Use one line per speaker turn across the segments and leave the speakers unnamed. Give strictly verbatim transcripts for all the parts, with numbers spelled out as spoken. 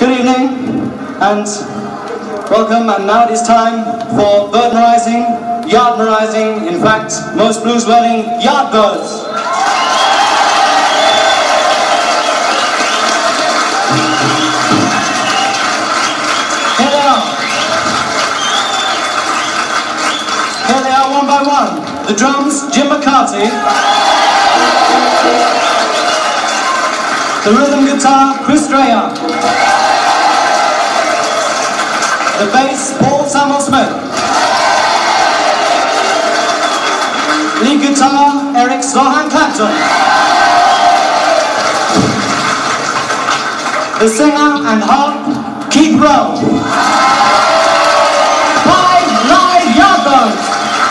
Good evening and welcome, and now it is time for bird-merizing, yard-merizing, in fact, most blues-wearing Yardbirds. Here they are. Here they are one by one. The drums, Jim McCarthy. The rhythm guitar, Chris Dreyer. The bass, Paul Samuel Smith. Lead guitar, Eric Slohan Clapton. The singer and harp, Keith Rowe. Five live Yardbirds.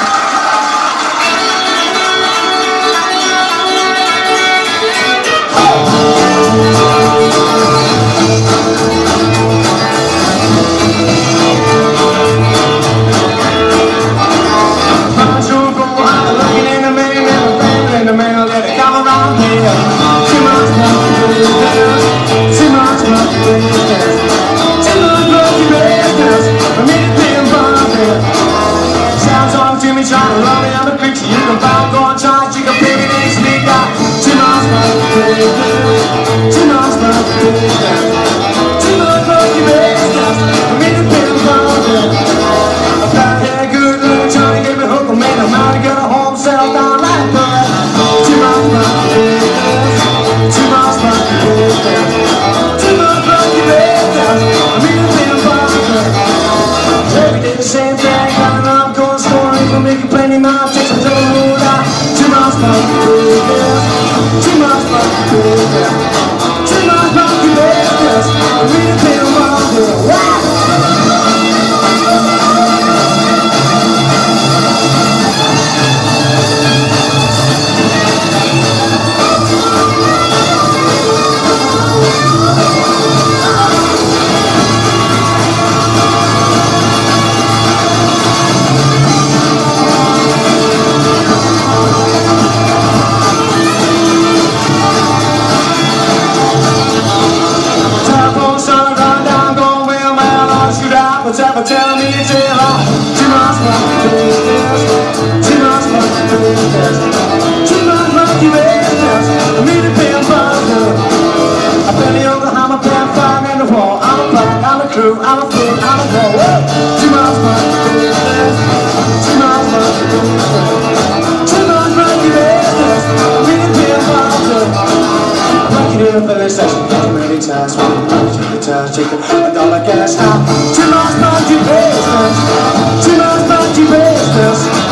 Ever tell me it's ill, too much monkey business, too much monkey business, too much monkey business, I need to pay a buzzer. I feel the Oklahoma pan fire in the wall. I'm a black, I'm a crew, I'm a fool, I'm a ball. Too much monkey business, too much monkey business, too much monkey business, I need to pay a buzzer. Like you did a finish session, getting ready to ask me, chicken, chicken, a dollar cash out. Too much monkey business, too much monkey business.